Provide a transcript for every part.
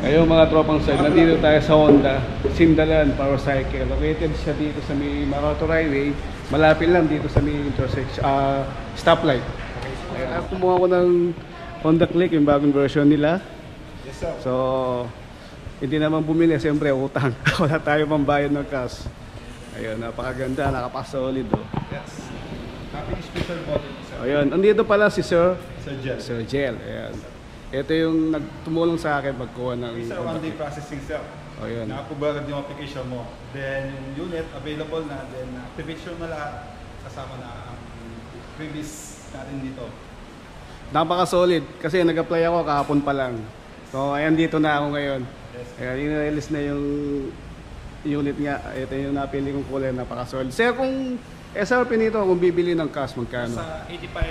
Ayun mga tropang side, nandito tayo sa Honda Sindalan Power Cycle. Located siya dito sa may MacArthur Highway. Malapit lang dito sa may stoplight. Ayun, kumuha ko ng Honda Click, yung bagong version nila. Yes, sir. So, hindi naman bumili, siyempre utang. Wala tayo pang bayad ng cash. Ayun, napakaganda, nakapasolid oh. Yes. Happy special body, sir. Ayun, andito pala si Sir Gel. Sir Gel. Ayan. Ito yung nagtumulong sa akin pagkuha ng Sir, one-day processing, sir. Oh, yun. Nakapagbarad yung application mo. Then, yung unit available na. Then, activation na lahat. Kasama na ang previous natin dito. Napaka-solid kasi nag-apply ako kahapon pa lang. So, ayan dito na ako ngayon. Yes. Ayan, in-release na yung unit nga. Ito yung napili kong kulay, napaka-solid. Sir, kung SRP nito, kung bibili ng cash, magkano? Sa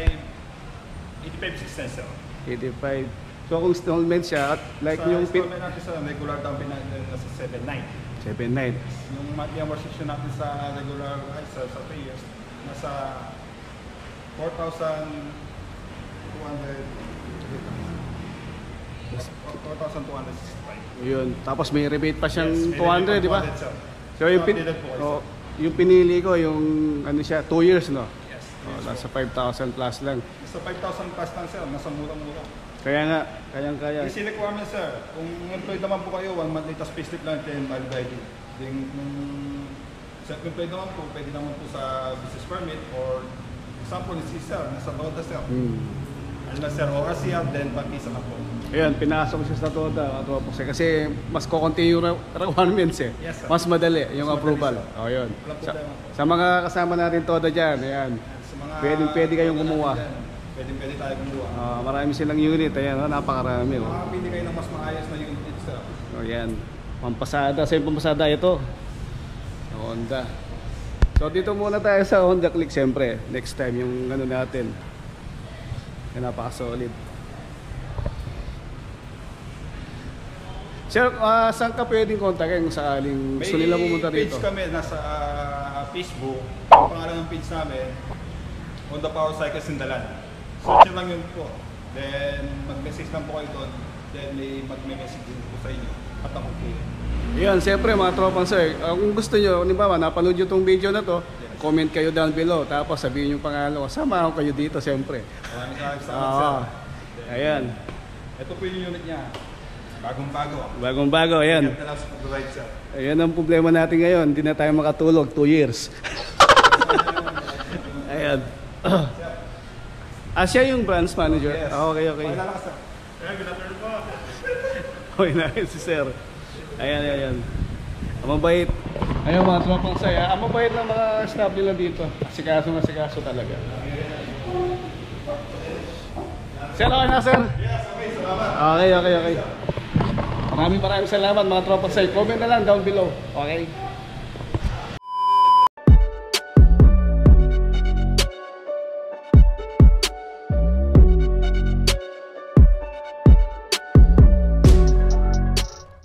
85.6 sir. 85. So, kung installment siya, at like Sa yung installment natin sa regular down payment nasa 7.9. 7.9. Yung monthly amortization natin sa regular sa 3 years nasa 4,265. Yun. Tapos may rebate pa siyang Yes, may 200, di ba? 200, sir. So, yung pinili ko, yung ano siya, 2 years, no? Yes. Oh, nasa 5,000 plus lang. Sa 5,000 plus lang, sir, nasa murang-mura. Kaya nga, kayang-kaya. Easy requirement, sir. Kung employed naman po kayo, 1 month latest payslip lang, 10 valid ID. Then, kung self-employed naman po, pwede naman po sa business permit or example, si sir, nasa Toda, sir. Ano na, sir, ORCR, then pag-isa na po. Ayun, pinasok ko siya sa Toda, kasi mas kukunti yung requirements eh. Yes, sir. Mas madali yung Mas approval. madali, sir. Oh, yun. Walang Sa, problema po. sa mga kasama natin Toda dyan, ayan. Sa mga Pwede kayong kumuha. Pwede tayo kumuha. Marami silang unit, ayan, napakarami. Oh. Makakapili kayo ng mas maayos na unit, sir. Oh, yan. Pampasada. Sa yung pampasada ito. Honda. So dito muna tayo sa Honda Click siyempre. Next time yung ano natin. Yan, napaka-solid. Sir, saan ka pwedeng kontakin kung sakaling gusto nila pumunta May dito? page kami nasa Facebook. Ang pangalan ng page namin, Honda Power Cycle Sindalan. Search nyo lang yun po. Then mag-message lang po kayo doon. Then may mag-message din po sa inyo. At ako po. Yan, siyempre mga tropang sir, kung gusto nyo, halimbawa, napanood nyo itong video na to, comment kayo down below, tapos sabihin yung pangalan ko, sama ako kayo dito siyempre. Maraming salamat, sir. Ayan. Ito po yung unit niya. Bagong-bago. Bagong-bago, ayan. Ingat na lang sa pag-ride, sir. Ayan ang problema natin ngayon, hindi na tayo makatulog, 2 years. Ayan. Siya yung branch manager? Yes. Okay. Pakilala ka, sir. Good afternoon po. Okay na si sir. Ayan. Ang mabait. Ayun mga tropang saya. Ang mabait ng mga staff nila dito. Asikaso talaga. Sir, okay na sir? Yes, okay. Salamat. Okay. Maraming salamat mga tropang saya. Comment na lang down below. Okay?